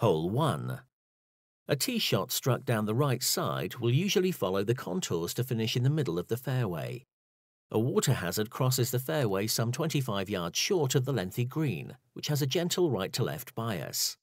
Hole 1. A tee shot struck down the right side will usually follow the contours to finish in the middle of the fairway. A water hazard crosses the fairway some 25 yards short of the lengthy green, which has a gentle right-to-left bias.